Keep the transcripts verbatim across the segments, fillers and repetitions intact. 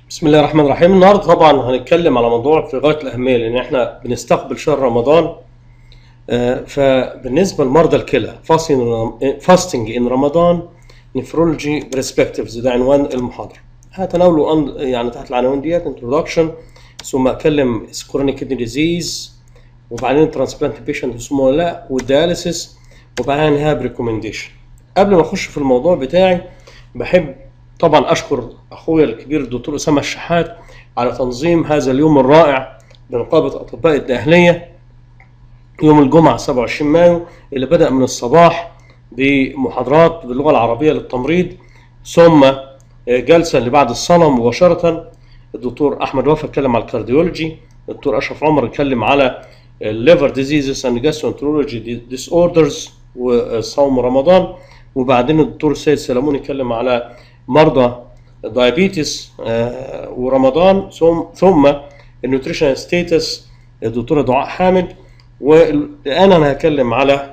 بسم الله الرحمن الرحيم. النهارده طبعا هنتكلم على موضوع في غايه الاهميه لان احنا بنستقبل شهر رمضان. آه، فبالنسبه لمرضى الكلى فاستنج ان رمضان نفرولوجي برسبكتيفز ده عنوان المحاضره. هتناوله أن- يعني تحت العناوين ديت انتروداكشن، ثم اتكلم كرونيك كدني ديزيز، وبعدين ترانسبلانت بيشنت اسمه ولا لا، والدياليسيس، وبعدين هاب ريكومنديشن. قبل ما اخش في الموضوع بتاعي بحب طبعا اشكر اخويا الكبير الدكتور اسامه الشحات على تنظيم هذا اليوم الرائع بنقابه اطباء الداخليه يوم الجمعه سبعة وعشرين مايو، اللي بدا من الصباح بمحاضرات باللغه العربيه للتمريض، ثم جلسه اللي بعد الصلاه مباشره الدكتور احمد وفا اتكلم على الكارديولوجي، الدكتور اشرف عمر اتكلم على الليفر ديزيزز اند جاسترونترولوجي ديس اوردرز وصوم رمضان، وبعدين الدكتور سيد سلامون اتكلم على مرضى دايابيتس ورمضان، ثم ثم النيوتريشن ستيتس الدكتوره دعاء حامد، والان انا هتكلم على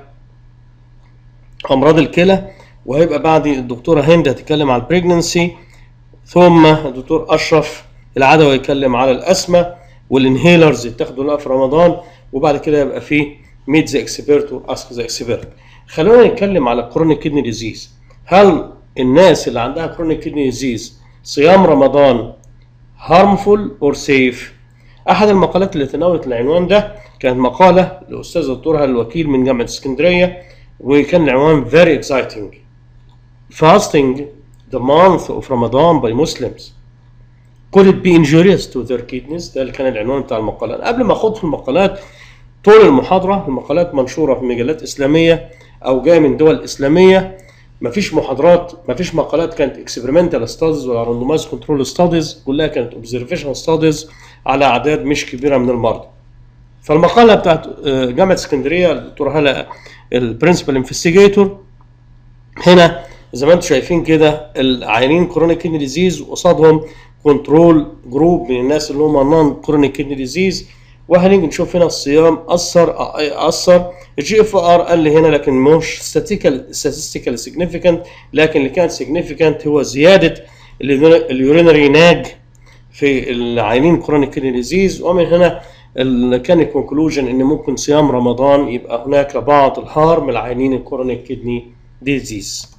امراض الكلى، وهيبقى بعدي الدكتوره هند هتتكلم على البريجننسي، ثم الدكتور اشرف العدوي يتكلم على الاسمى والانهيلرز يتاخدوا لها في رمضان، وبعد كده يبقى في ميت ذا اكسبيرت واسك ذا اكسبيرت. خلونا نتكلم على كرونيك كدني ديزيز. هل الناس اللي عندها كرونيك كدني ديزيز صيام رمضان هارمفول اور سيف؟ احد المقالات اللي تناولت العنوان ده كانت مقاله لاستاذ الدكتور الوكيل من جامعه اسكندريه، وكان العنوان very exciting: fasting the month of Ramadan by Muslims could it be injurious to their kidneys؟ ده اللي كان العنوان بتاع المقاله. قبل ما اخد في المقالات طول المحاضره، المقالات منشوره في مجلات اسلاميه او جايه من دول اسلاميه، مفيش محاضرات، مفيش مقالات كانت اكسبيرمنتال ستاديز ولا راندومايز كنترول ستاديز، كلها كانت اوبزرفيشن ستاديز على اعداد مش كبيره من المرضى. فالمقاله بتاعت جامعه اسكندريه الدكتور هلا البرنسبل انفستيجيتور، هنا زي ما انتم شايفين كده العيانين كرونيك كدني ديزيز وقصادهم كنترول جروب من الناس اللي هم نون كرونيك كدني ديزيز، وهنيجي نشوف هنا الصيام اثر اثر الجي اف ار قال لي هنا، لكن مش statistical significant، لكن اللي كان significant هو زياده اليورينري ناج في العيانين كرونيك كدني ديزيز. ومن هنا كان الكونكلوجن ان ممكن صيام رمضان يبقى هناك بعض الهارم العيانين الكرونيك كدني ديزيز.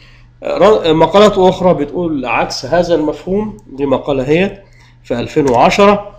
مقالات اخرى بتقول عكس هذا المفهوم. دي مقاله هي في ألفين وعشرة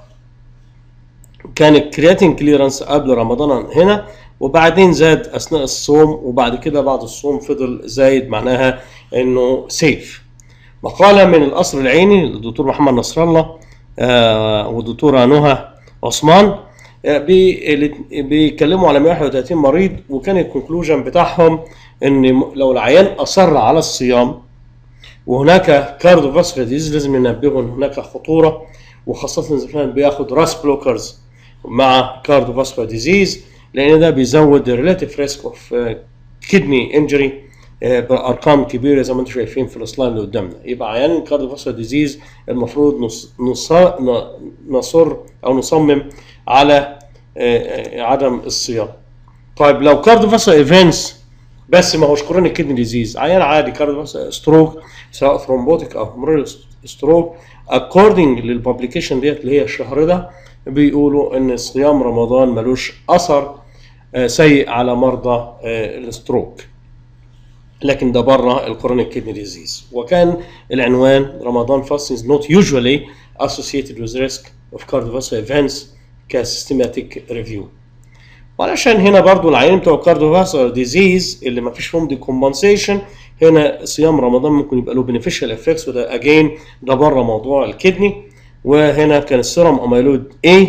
كان الكرياتين كليرنس قبل رمضان هنا، وبعدين زاد اثناء الصوم، وبعد كده بعد الصوم فضل زايد، معناها انه سيف. مقاله من القصر العيني للدكتور محمد نصر الله آه والدكتوره نهى عثمان، آه بيتكلموا على مئة وواحد وثلاثين مريض، وكان الكونكلوجن بتاعهم ان لو العيان اصر على الصيام وهناك كارديوفاسكولار ديزيز لازم ننبهه ان هناك خطوره، وخاصه اذا كان بياخد راس بلوكرز مع كارديوفاسكولار ديزيز، لان ده بيزود الريلاتيف ريسك اوف كدني انجري بارقام كبيره زي ما انتم شايفين في السلايد اللي قدامنا. يبقى عيان الكارديوفاسكولار ديزيز المفروض نص نص نصر او نصمم على عدم الصيام. طيب لو كارديوفاسكولار ايفنتس بس ما هوش كرونيك كدني ديزيز، عيان عادي كارديوفاسكولار ستروك سواء ثرومبوتيك او هيموريال ستروك، اكوردنج للببليكيشن ديت اللي هي الشهر ده، بيقولوا ان صيام رمضان ملوش اثر سيء على مرضى الستروك، لكن ده بره الكرونيك كدني ديزيز. وكان العنوان رمضان fasting is not usually associated with risk of cardiovascular events كسيستماتيك ريفيو. وعلشان هنا برضو العيانين بتوع الكارديوفاسكولار ديزيز اللي ما فيش فيهم دي كومبنسيشن، هنا صيام رمضان ممكن يبقى له بينيفيشال افكتس، وده اجين ده بره موضوع الكدني. وهنا كان السيرم اميلويد A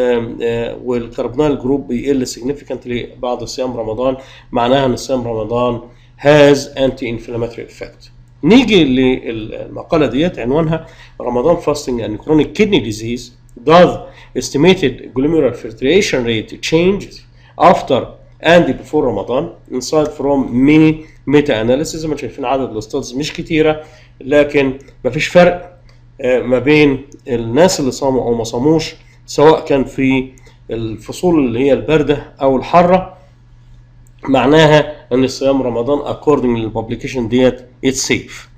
والكربونال جروب بيقل سيجنيفيكانتلي بعد صيام رمضان، معناها ان صيام رمضان has anti-inflammatory effect. نيجي للمقالة ديت عنوانها رمضان fasting and chronic kidney disease does estimated glomerular filtration rate changes after and before رمضان inside from many meta analysis. زي ما شايفين عدد الاستادز مش كتيرة، لكن مفيش فرق ما بين الناس اللي صاموا او ما صاموش، سواء كان في الفصول اللي هي الباردة او الحارة، معناها ان صيام رمضان according للببليكيشن ديت it's safe.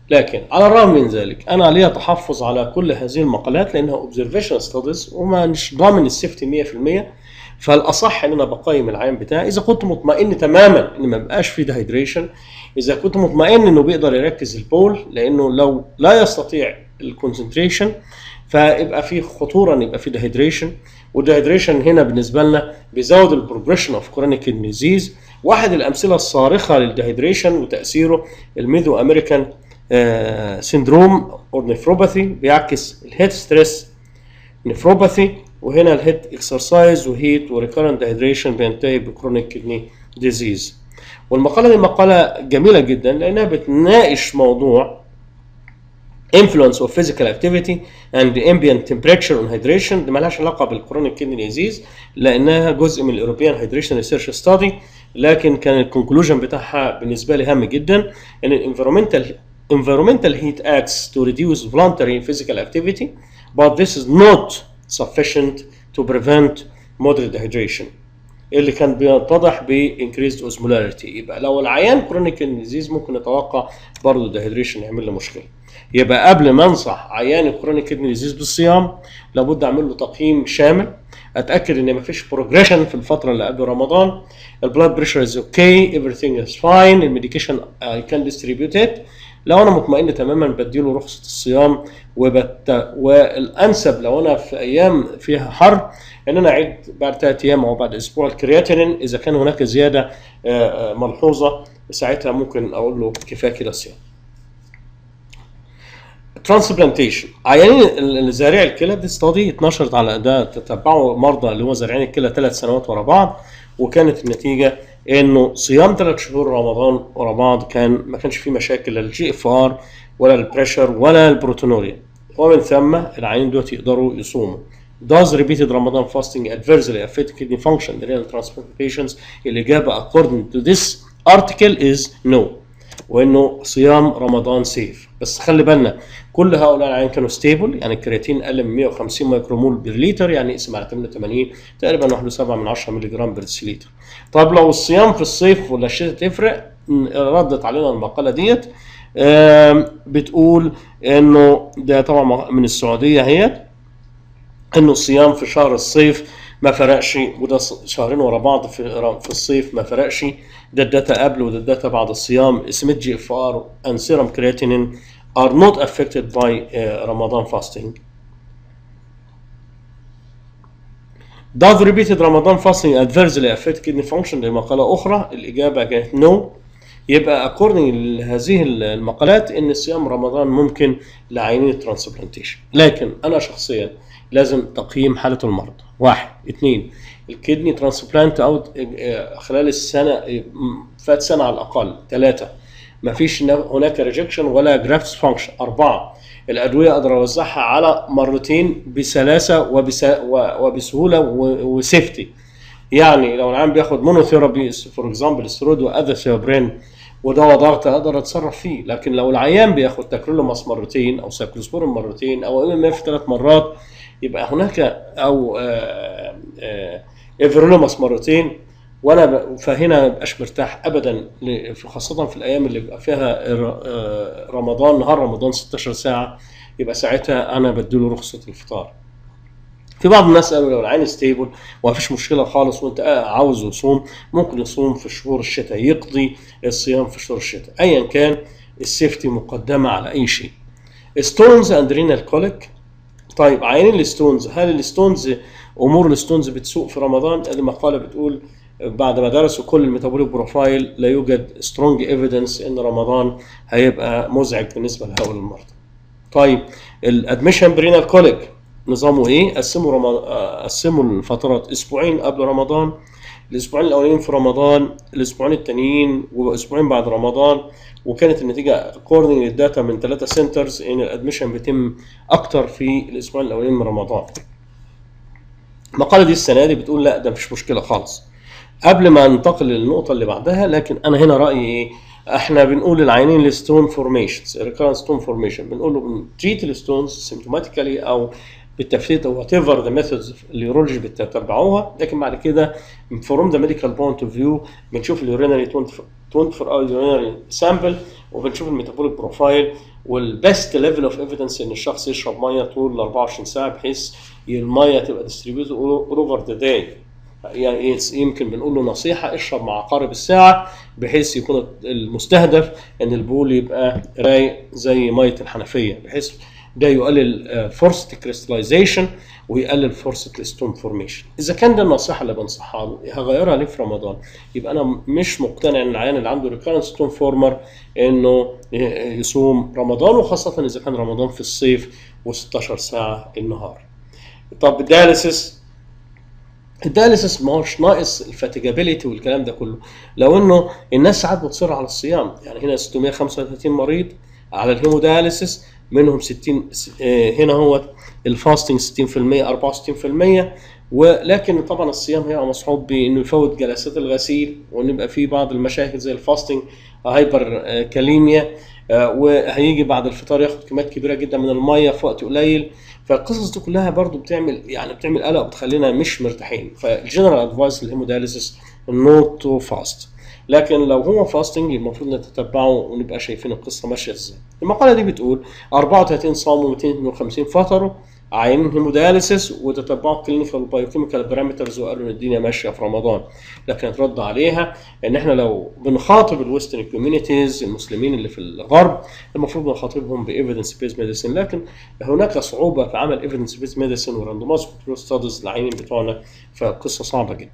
لكن على الرغم من ذلك انا ليا تحفظ على كل هذه المقالات لانها اوبزرفيشن ستاديز وما مش ضامن السيفتي مية في المية. فالاصح ان انا بقيم العيان بتاعي اذا كنت مطمئن تماما ان ما بقاش فيه ديهايدريشن، اذا كنت مطمئن انه بيقدر يركز البول، لانه لو لا يستطيع الكونسنتريشن فيبقى فيه خطوره ان يبقى فيه ديهايدريشن، والديهايدريشن هنا بالنسبه لنا بيزود البروجريشن اوف كرونيك كيدني ديزيز. واحد الامثله الصارخه للديهايدريشن وتاثيره الميدو امريكان سيندروم او نيفروباثي، بيعكس الهيد ستريس نيفروباثي، وهنا الهيد اكسرسايز وهيت وريكارنت ديهايدريشن بينتهي بكرونيك كيدني ديزيز. والمقاله دي مقاله جميله جدا لانها بتناقش موضوع influence of physical activity and ambient temperature on hydration. دي مالهاش علاقه بالكرونيك كيدني ديزيز لانها جزء من الاوروبيان هيدريشن ريسيرش ستادي، لكن كان الكونكلوجن بتاعها بالنسبه لي هام جدا ان الانفيرومنتال environmental heat acts to reduce voluntary physical activity but this is not sufficient to prevent moderate dehydration اللي كان بيتضح ب increased osmolarity. يبقى لو العيان chronic kidney disease ممكن نتوقع برضه dehydration يعمل له مشكله. يبقى قبل ما انصح عيان chronic kidney disease بالصيام لابد اعمل له تقييم شامل، اتاكد ان مفيش بروجريشن في الفتره اللي قبل رمضان، البلاد بريشر از اوكي، everything is fine، الميديكيشن اي كان ديستريبيوت ات. لو انا مطمئن تماما بديله رخصه الصيام، وبت... والانسب لو انا في ايام فيها حر ان انا اعيد بعد ثلاث ايام او بعد اسبوع الكرياتينين، اذا كان هناك زياده ملحوظه ساعتها ممكن اقول له كفايه كده صيام. ترانسبلانتيشن، عيانين زارعي الكلى دي ستادي اتنشرت على ده، تتبعوا مرضى اللي هو زارعين الكلى ثلاث سنوات ورا بعض، وكانت النتيجه انه صيام ثلاث شهور رمضان ورا بعض كان ما كانش فيه مشاكل لا الجي اف ار ولا البريشر ولا البروتونوريا، ومن ثم العيانين دول يقدروا يصوموا. Does repeated Ramadan fasting adversely affect kidney function in renal transplant patients؟ الإجابة according to this article is no، وإنه صيام رمضان سيف. بس خلي بالنا كل هؤلاء العيان كانوا ستيبل، يعني الكرياتين أقل من مية وخمسين مايكرومول بير لتر، يعني اقسم على ثمانية وثمانين تقريبا واحد فاصلة سبعة من عشرة مللي جرام بير ديسيلتر. طب لو الصيام في الصيف ولا الشتاء تفرق؟ ردت علينا المقالة ديت بتقول إنه ده طبعا من السعودية هي، انه الصيام في شهر الصيف ما فرقش، وده شهرين ورا بعض في في الصيف ما فرقش. ده الداتا قبل وده الداتا بعد الصيام. اسمه جي اف ار and serum creatinine are not affected by uh, Ramadan fasting. Does repeated Ramadan fasting adversely affect kidney function؟ دي مقالة أخرى الإجابة كانت no. يبقى according لهذه المقالات ان صيام رمضان ممكن لعيانين الترانسبلانتيشن، لكن انا شخصيا لازم تقييم حالة المرضى. واحد، اثنين، الكدني ترانسبلانت او خلال السنة فات سنة على الاقل. ثلاثة، ما فيش هناك ريجكشن ولا جرافتس فانكشن. أربعة، الادوية اقدر اوزعها على مرتين بسلاسة وبسهولة وسيفتي. يعني لو العيان بياخد مونوثيرابي فور اكزامبل استرويد واذاثيوبرين ودواء ضغط اقدر اتصرف فيه، لكن لو العيان بياخد تاكريلوماس مرتين او سايكلوسبورين مرتين او ام ام اف ثلاث مرات يبقى هناك او ايفرولوماس مرتين، وانا فهنا ما بقاش مرتاح ابدا، خاصه في الايام اللي بيبقى فيها رمضان، نهار رمضان ستاشر ساعه، يبقى ساعتها انا بديله رخصه الفطار. في بعض الناس قالوا لو العين ستيبل ومفيش مشكله خالص وانت عاوز يصوم ممكن يصوم في شهور الشتاء، يقضي الصيام في شهور الشتاء. ايا كان السيفتي مقدمه على اي شيء. ستونز اند رينال كوليك. طيب عيانين الستونز، هل الستونز امور الستونز بتسوء في رمضان؟ المقاله بتقول بعد ما درسوا كل الميتابوليك بروفايل لا يوجد سترونج ايفيدنس ان رمضان هيبقى مزعج بالنسبه لهؤلاء المرضى. طيب الادميشن برينال كوليك نظامه ايه؟ قسموا رمض... قسموا الفترات اسبوعين قبل رمضان، الاسبوعين الاولين في رمضان، الاسبوعين التانيين واسبوعين بعد رمضان، وكانت النتيجه اكوردنج للداتا من ثلاثه سنترز ان الادميشن بيتم اكتر في الاسبوعين الاولين من رمضان. المقاله دي السنه دي بتقول لا ده مفيش مشكله خالص. قبل ما ننتقل للنقطه اللي بعدها، لكن انا هنا رايي ايه؟ احنا بنقول للعيانين الستون فورميشنز، ريكارنت ستون فورميشن، بنقول له بنتريت الستونز سيمتوماتيكالي او بالتفتيت او وات ايفر ذا ميثودز اليورولوجي بتتبعوها، لكن بعد كده فروم ذا ميديكال بوينت اوف فيو بنشوف اليورينري اربعة وعشرين اور يورينري سامبل، وبنشوف الميتابوليك بروفايل، والبيست ليفل اوف ايفيدنس ان الشخص يشرب ميه طول ال اربعة وعشرين ساعه بحيث الميه تبقى ديستريبيوتد اوفر ذا داي. يعني يمكن بنقول له نصيحه اشرب مع عقارب الساعه بحيث يكون المستهدف ان البول يبقى رايق زي ميه الحنفيه، بحيث ده يقلل فرصه الكريستلايزيشن ويقلل فرصه الستون فورميشن. اذا كان ده النصيحه اللي بنصحها له هغيرها ليه في رمضان؟ يبقى انا مش مقتنع ان العيان اللي عنده ريكارنت ستون فورمر انه يصوم رمضان، وخاصه اذا كان رمضان في الصيف و16 ساعه النهار. طب الدياليسيس، الدياليسيس ما هوش ناقص الفاتيجابيليتي والكلام ده كله، لو انه الناس ساعات بتصر على الصيام. يعني هنا ستمائة وخمسة وثلاثين مريض على الهيمودياليسيس، منهم ستين هنا هو الفاستنج ستين بالمئة أربعة وستين بالمئة، ولكن طبعا الصيام هيبقى مصحوب بانه يفوت جلسات الغسيل، وان يبقى في بعض المشاكل زي الفاستنج هايبر كاليميا، وهيجي بعد الفطار ياخد كميات كبيره جدا من الميه في وقت قليل. فالقصص دي كلها برضو بتعمل يعني بتعمل قلق وبتخلينا مش مرتاحين. فالجنرال ادفايس للهيمودياليسيس نوت تو فاست، لكن لو هو فاستنج المفروض نتتبعه ونبقى شايفين القصه ماشيه ازاي. المقاله دي بتقول اربعة وثلاثين صاموا مئتين وخمسين فطروا عينين هيمودياليسيس وتتبعوا كلينيكال بايوكيميكال بارامترز وقالوا ان الدنيا ماشيه في رمضان. لكن اترد عليها ان احنا لو بنخاطب الويسترن كوميونيتيز المسلمين اللي في الغرب المفروض نخاطبهم بايفيدنس بيز ميديسن، لكن هناك صعوبه في عمل ايفيدنس بيز ميديسن وراندومايز كنترول ستاديز للعينين بتوعنا، فقصه صعبه جدا.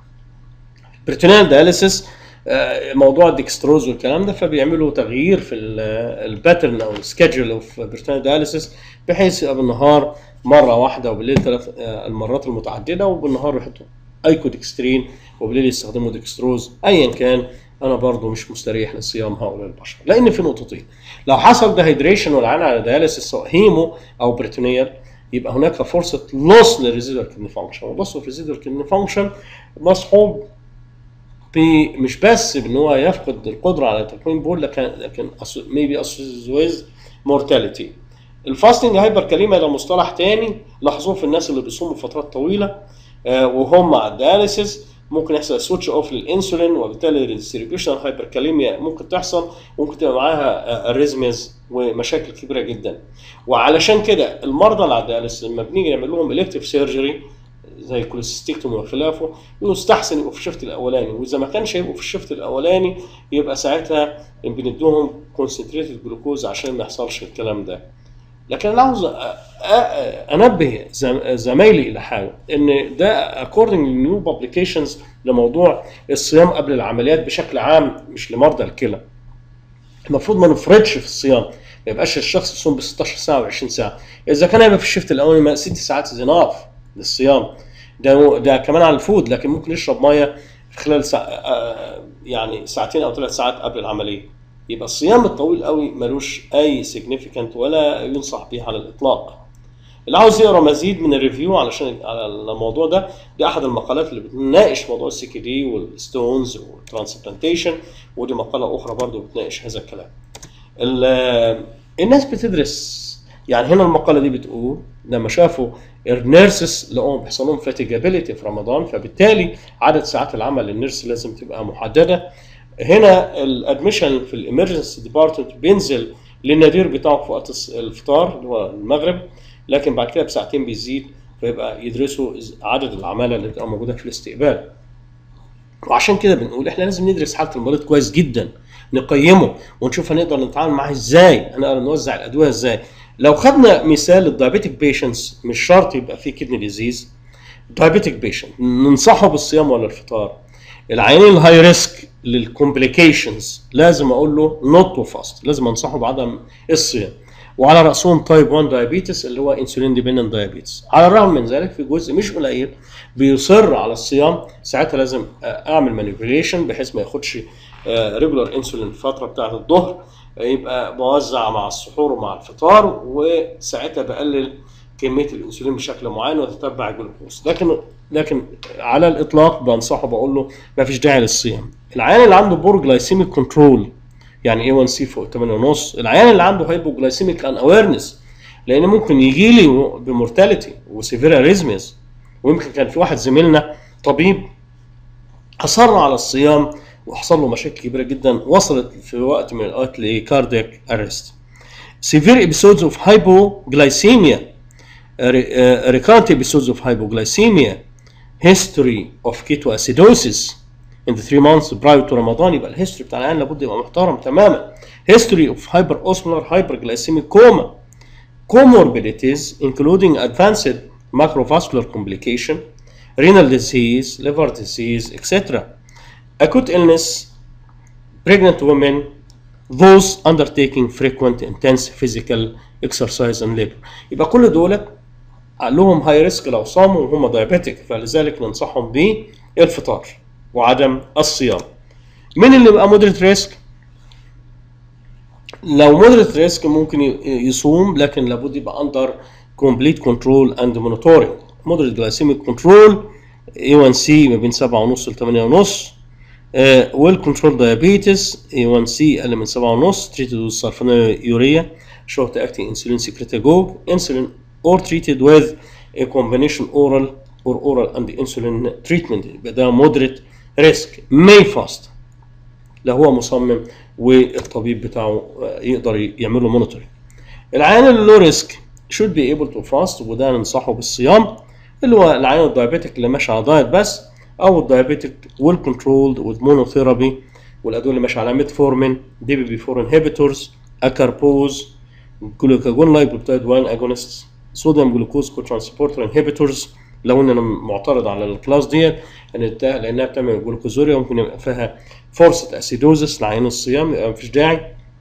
بريتونيال دياليسيس موضوع الديكستروز والكلام ده، فبيعملوا تغيير في الباترن او السكيدجول اوف بريتونيال دياليسيس بحيث يبقى بالنهار مره واحده وبالليل ثلاث المرات المتعدده، وبالنهار يحطوا ايكودكسترين وبالليل يستخدموا ديكستروز. ايا كان انا برضو مش مستريح لصيام هؤلاء البشر، لان في نقطتين: لو حصل دهيدريشن والعين على دياليسيس سواء هيمو او بريتونيال يبقى هناك فرصه لوس للريزيدوال كدني فانكشن، ولوس الريزيدوال كدني فانكشن مصحوب مش بس بان هو يفقد القدره على تكوين بول، لكن لكن ميبي اسويز مورتاليتي. الفاستنج هايبر كاليميا ده مصطلح تاني لاحظوه في الناس اللي بيصوموا فترات طويله آه وهم مع الدياليسيس، ممكن يحصل سويتش اوف للانسولين وبالتالي الديستريبيوشن هايبر كاليميا ممكن تحصل، وممكن تبقى معاها اريزميز ومشاكل كبيره جدا. وعلشان كده المرضى اللي على الدياليسيس لما بنيجي نعمل لهم الكتيف سيرجري زي الكوليسيستيكتومي وخلافه يستحسن يبقوا في الشفت الاولاني، واذا ما كانش هيبقوا في الشفت الاولاني يبقى ساعتها بندوهم كونسنتريتد جلوكوز عشان ما يحصلش الكلام ده. لكن انا عاوز انبه زمايلي الى حاجه، ان ده according to new publications لموضوع الصيام قبل العمليات بشكل عام مش لمرضى الكلى. المفروض ما نفرطش في الصيام، ما يبقاش الشخص يصوم ب ستاشر ساعه وعشرين ساعه. اذا كان هيبقى في الشفت الاولاني ست ساعات زناف للصيام، ده ده كمان على الفود، لكن ممكن يشرب ميه في خلال ساعة يعني ساعتين او ثلاث ساعات قبل العمليه. يبقى الصيام الطويل قوي ملوش اي سيجنيفيكانت ولا ينصح به على الاطلاق. اللي عاوز يقرا مزيد من الريفيو علشان على الموضوع ده، دي احد المقالات اللي بتناقش موضوع السي كي دي والستونز والترانسبلانتيشن، ودي مقاله اخرى برضو بتناقش هذا الكلام. الناس بتدرس يعني هنا المقاله دي بتقول لما شافوا النيرسز لقوهم بيحصل لهم فاتيجابيليتي في رمضان، فبالتالي عدد ساعات العمل للنيرس لازم تبقى محدده. هنا الادميشن في الامرجنسي ديبارتمنت بينزل للنادير بتاعه في وقت الفطار اللي هو المغرب، لكن بعد كده بساعتين بيزيد، فيبقى يدرسوا عدد العماله اللي بتبقى موجوده في الاستقبال. وعشان كده بنقول احنا لازم ندرس حاله المريض كويس جدا، نقيمه ونشوف هنقدر نتعامل معاه ازاي، هنقدر نوزع الادويه ازاي. لو خدنا مثال الدايابيتك بيشنتس، مش شرط يبقى فيه كدني ديزيز، دايابيتك بيشنت ننصحه بالصيام ولا الفطار. العيانين الهاي ريسك للكومبليكيشنز لازم اقول له نوت تو فاست، لازم انصحه بعدم الصيام. وعلى راسهم تايب واحد دايابيتس اللي هو انسولين ديبندنت دايابيتس. على الرغم من ذلك في جزء مش قليل بيصر على الصيام، ساعتها لازم اعمل مانيبيوليشن بحيث ما ياخدش ريجولار انسولين الفتره بتاعه الظهر، يبقى بوزع مع السحور ومع الفطار، وساعتها بقلل كميه الانسولين بشكل معين وتتبع الجلوكوز. لكن لكن على الاطلاق بنصحه بقول له ما فيش داعي للصيام. العيان اللي عنده بور جلايسيميك كنترول يعني ايه واحد سي فوق ثمانية ونص، العيان اللي عنده هايبوجلايسيميك ان اويرنس لان ممكن يجي لي بمورتاليتي وسيفير اريزميز. ويمكن كان في واحد زميلنا طبيب اصر على الصيام وحصل له مشاكل كبيره جدا، وصلت في وقت من الاوقات لكاردياك ارست. severe episodes of hypoglycemia, uh, recurrent episodes of hypoglycemia, history of ketoacidosis in the three months prior to Ramadan. يبقى الهيستوري بتاع العيان لابد يبقى محترم تماما. history of hyperosmolar hyperglycemic coma, comorbidities including advanced macrovascular complication, renal disease, liver disease, et cetera. Acute illness, pregnant women, those undertaking frequent intense physical exercise and labor. يبقى كل دول لهم هاي ريسك لو صاموا وهم دايابيتك، فلذلك ننصحهم بالفطار وعدم الصيام. مين اللي بقى مودريت ريسك؟ لو مودريت ريسك ممكن يصوم، لكن لابد يبقى اندر كومبليت كنترول اند مونيتورنج. مودريت جلايسيميك كنترول إيه وان سي ما بين سبعة ونص ل ثمانية ونص. ويل كنترول دايابيتس إيه وان سي اقل من سبعة ونص. تريتد وذ سلفونيوريا شورت اكتنج انسولين سكريتاجوج انسولين or treated with a combination oral or oral and insulin treatment. يبقى ده moderate risk. may fast لو هو مصمم والطبيب بتاعه يقدر يعمل له مونيتورنج. العيان اللي له ريسك should be able to fast، وده ننصحه بالصيام، اللي هو العيان الدايابيتك اللي ماشي على دايت بس، او الدايابيتك ويل كنترولد with monotherapy، والادويه اللي ماشيه على ميتفورمين، دي بي بي فور انهبيتورز، اكاربوز، جلوكاجون لايبوبتايد واحد اجونست، صوديوم جلوكوز كوترانسبورتر انهبيتورز. لو ان انا معترض على الكلاس دي لانها بتعمل جلوكوزوريا ممكن يبقى فيها فورسة اسيدوزس لعين الصيام، يبقى مفيش داعي.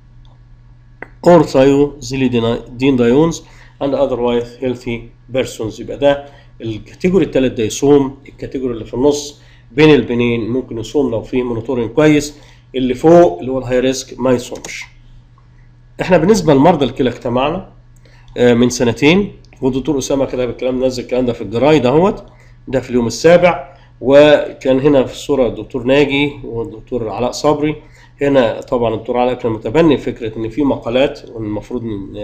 اور ثايوزيليدين دايونز اند اذروايز هيلثي بيرسونز. يبقى ده الكاتيجوري الثالث ده يصوم. الكاتيجوري اللي في النص بين البنين ممكن يصوم لو فيه مونيتورنج كويس. اللي فوق اللي هو الهاي ريسك ما يصومش. احنا بالنسبه لمرضى الكلى اجتمعنا من سنتين، والدكتور اسامه كده بالكلام نزل الكلام ده في الجرايد اهوت، ده في اليوم السابع. وكان هنا في الصوره الدكتور ناجي والدكتور علاء صبري. هنا طبعا الدكتور علاء كان متبني فكره ان في مقالات والمفروض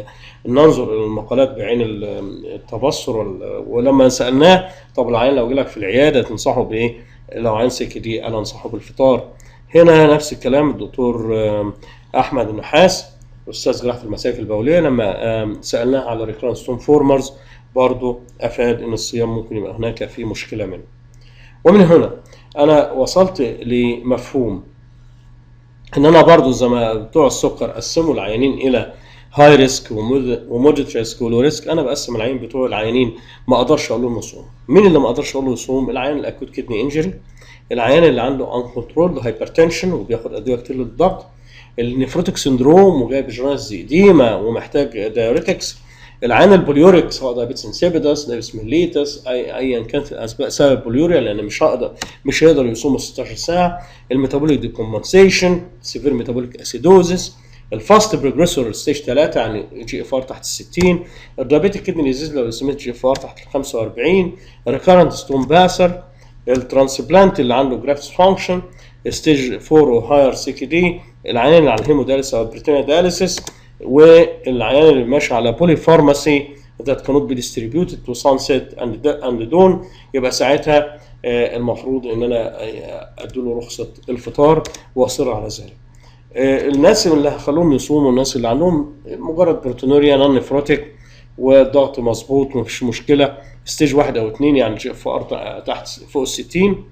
ننظر الى المقالات بعين التبصر. ولما سالناه طب العيان لو جالك في العياده تنصحه بايه؟ لو عيان سكي دي انا انصحه بالفطار. هنا نفس الكلام الدكتور احمد النحاس استاذ جراحه المسالك البوليه، لما سالناه على ريكرانس ستون فورمرز برضه افاد ان الصيام ممكن يبقى هناك في مشكله منه. ومن هنا انا وصلت لمفهوم ان انا برضه زي ما بتوع السكر قسموا العيانين الى هاي ريسك ومودريت ريسك ولو ريسك، انا بقسم العيانين بتوع العيانين ما اقدرش اقول لهم يصوم. مين اللي ما اقدرش اقول له يصوم؟ العيان الاكوت كيدني انجري، العيان اللي عنده ان كنترولد هايبرتنشن وبياخد ادويه كتير للضغط، النيفروتيك سندروم وجايب جرانس اديما ومحتاج دايوريتكس، العيان البوليوريك سواء دايابيتس انسيبيدس دايابيتس ميليتس اي ايا كانت الاسباب سبب البوليوريا، لان مش هقدر مش هيقدر يصوم ستاشر ساعه، الميتابوليك ديكومبنسيشن، سيفير ميتابوليك اسيدوزس، الفاست بروجريسور ستيج ثلاثة يعني جي اف ار تحت ال ستين، الدايابيتيك كيدني ديزيز لو سميت جي اف ار تحت ال خمسة وأربعين، ريكارنت ستون باسر، الترانسبلانت اللي عنده جرافت فانكشن ستيج أربعة وهاير سي كي دي، العيان اللي على الهيموداليسيس او البريتونيا داليسيس، والعيان اللي ماشي على بولي فارماسي that cannot be distributed to sunset and and dawn. يبقى ساعتها المفروض ان انا اديله رخصه الفطار واصر على ذلك. الناس اللي هخلوهم يصوموا الناس اللي عندهم مجرد بروتونوريا نون نفروتيك والضغط مظبوط مفيش مشكله، ستيج واحد او اثنين يعني جي اف ار تحت فوق ال ستين،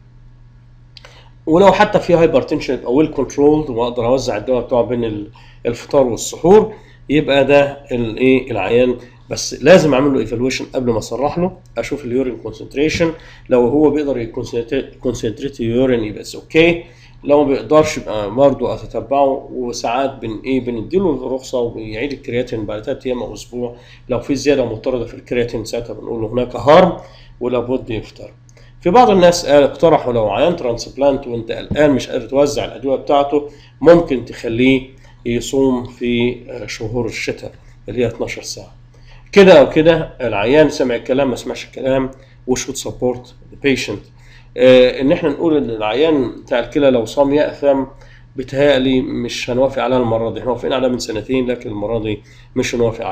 ولو حتى في هايبرتنشن يبقى ويل كنترولد واقدر اوزع الدواء بتاعه بين الفطار والسحور، يبقى ده الايه العيان. بس لازم اعمل له ايفالويشن قبل ما اصرح له، اشوف اليورين كونسنتريشن، لو هو بيقدر يكونسنتريت اليورين يبقى اتس اوكي، لو ما بيقدرش يبقى برضه اتتبعه، وساعات بن ايه بنديله الرخصه وبيعيد الكرياتين بعد ثلاث ايام او اسبوع. لو في زياده مضطرده في الكرياتين ساعتها بنقول له هناك هارم ولابد يفطر. في بعض الناس قال اقترحوا لو عيان ترانسبلانت وانت قلقان مش قادر توزع الادويه بتاعته ممكن تخليه يصوم في شهور الشتاء اللي هي اتناشر ساعه. كده او كده العيان سمع الكلام ما سمعش الكلام وشوت سبورت ذا بيشنت. ان احنا نقول ان العيان بتاع الكلى لو صام يأثم بتهيألي مش هنوافق عليها المره دي، احنا وافقين عليها من سنتين لكن المره دي مش هنوافق عليه.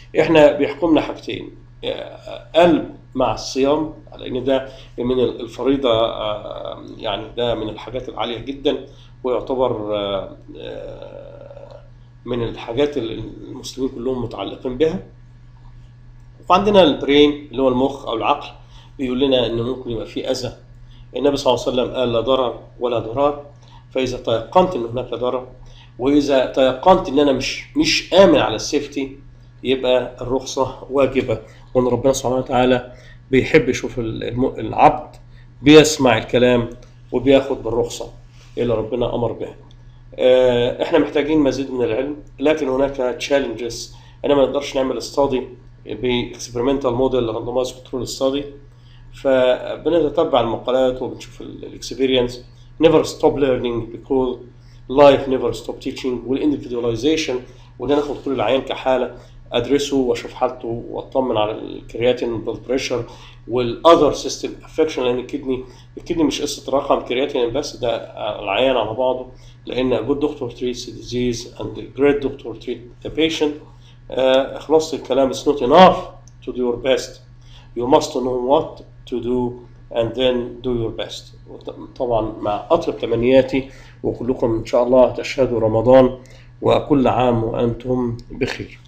احنا بيحكمنا حاجتين، قلب مع الصيام، لان ده من الفريضه، آه، يعني ده من الحاجات العاليه جدا، ويعتبر آه، آه، من الحاجات اللي المسلمين كلهم متعلقين بها. وعندنا البرين اللي هو المخ او العقل، بيقول لنا ان ممكن يبقى فيه اذى. النبي صلى الله عليه وسلم قال لا ضرر ولا ضرار. فاذا تيقنت ان هناك ضرر، واذا تيقنت ان انا مش مش امن على السيفتي، يبقى الرخصه واجبه. وان ربنا سبحانه وتعالى بيحب يشوف الم- العبد بيسمع الكلام وبياخد بالرخصه اللي ربنا امر بها. آه، احنا محتاجين مزيد من العلم، لكن هناك تشالنجز. انا ما نقدرش نعمل استادي باكسبيرمنتال موديل راندمايز كنترول ستادي، فبنتتبع المقالات وبنشوف الاكسبيرينس. never stop learning because life never stop teaching. والانديفيدواليزيشن، وان انا اخد كل العيان كحاله، ادرسه واشوف حالته واطمن على الكرياتين والبلد بريشر والاذر سيستم افكشن، لان الكدني الكدني مش قصه رقم كرياتين بس، ده العيان على بعضه. لان a good doctor treats the disease and a great doctor treats the patient. آه، خلاص الكلام is not enough to do your best. You must know what to do and then do your best. طبعا مع أطيب تمنياتي، وكلكم إن شاء الله تشهدوا رمضان وكل عام وأنتم بخير.